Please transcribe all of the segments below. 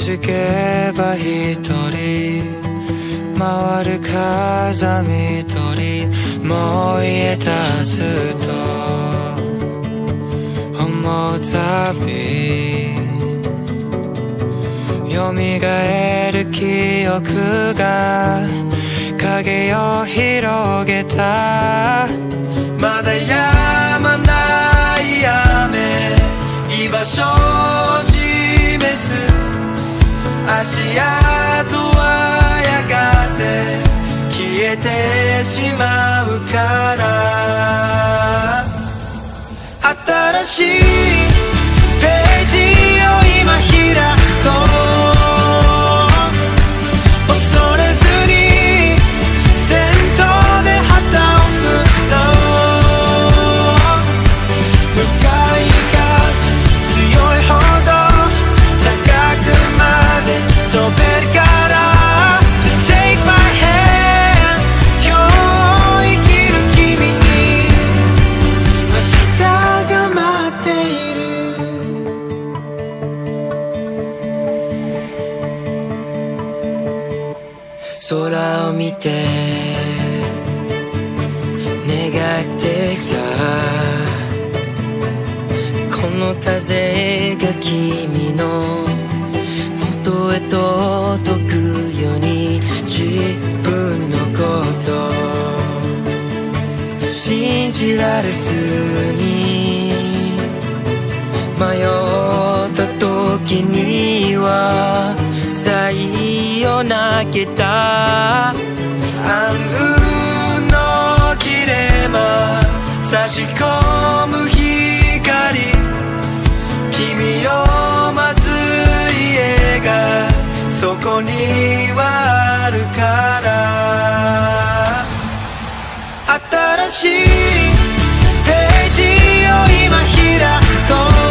づけば一人回る風見鳥もう家立つと思うたび蘇る記憶が影を広げたまだ止まない雨居場所を示す足跡はやがて消えてしまうから新しいページを今開こう恐れずに先頭で旗を振った向かい風強いほど高くまで飛べるから Just take my hand 今日生きる君に明日が待っている空を見て願ってきたこの風が君の元へ届くように自分のこと信じられずに迷った時にはサイを投げた暗雲の切れ間差し込む光君を待つ家がそこにはあるから新しいページを今開こ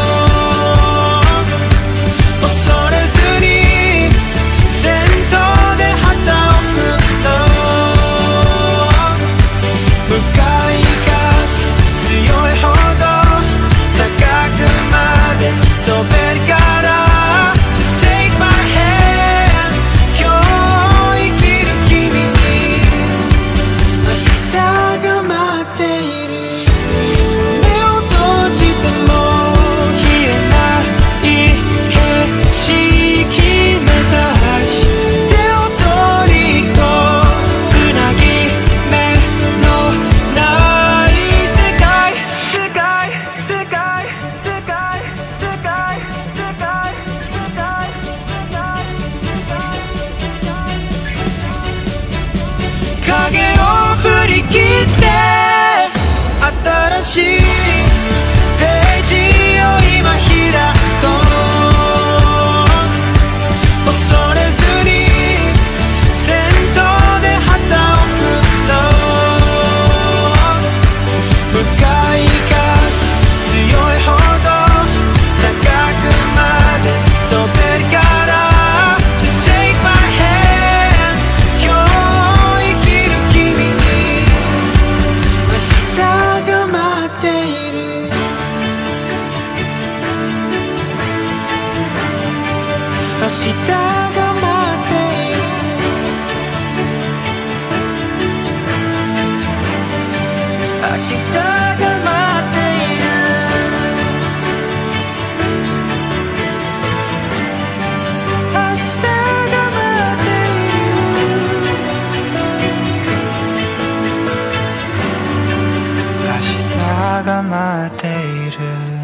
う恐れずに先頭で旗を振った向かい風強いほど高くまで飛べるから Just take my hand 今日生きる君に明日が待っている目を閉じても消えない景色目指し手を取りこうつなぎ目のない世界世界世界世界世界世界世界影を振り切って新しいページを今開こう恐れずに先頭で旗を振った向かい風強いほど高くまで飛べるから Just take my hand 今日生きる君に明日が待っている明日が待っている明日が待っている明日が待っている明日が待っている